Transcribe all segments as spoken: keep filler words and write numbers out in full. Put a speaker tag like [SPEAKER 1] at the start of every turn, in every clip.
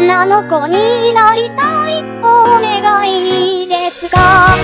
[SPEAKER 1] 女の子になりたいお願いですが、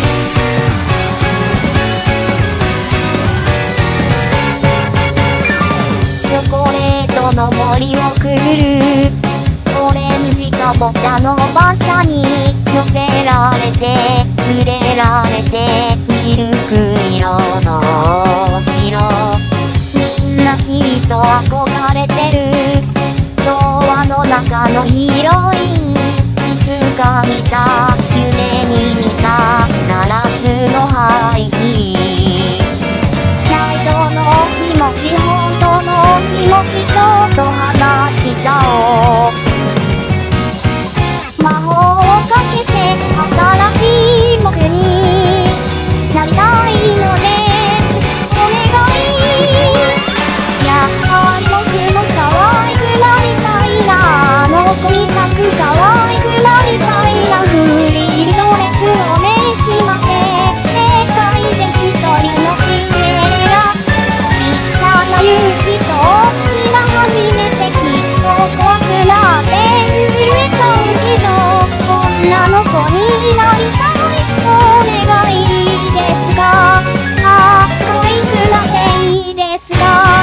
[SPEAKER 1] チョコレートの森をくぐるオレンジかぼちゃの馬車に乗せられて連れられてミルク色のお城、みんなきっと憧れてる童話の中のヒロイン、いつか見た夢に見たガラスの配信、内情の気持ち本当の気持ちちょっと話しちゃおう。魔法をかけて新しい僕になりたいのでお願い。やはり僕も可愛くなりたいな、あの子みたく可愛くなりたいな。フリルドレスをねしまって世界で一人のシンデレラ、ちっちゃな勇気と大きな初めてきっと怖くなって震えちゃうけど、女の子になりたいお願いですが、ああ可愛くなっていいですが、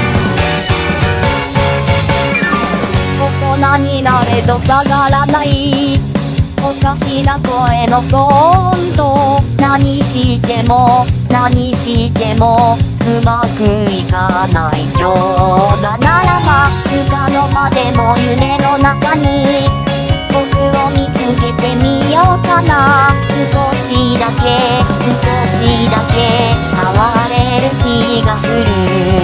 [SPEAKER 1] 大人になれど下がらないおかしな声のトーンと、何しても何してもうまくいかない今日がならば、つかの間でも夢の中に僕を見つけてみようかな。少しだけ少しだけ変われる気がする。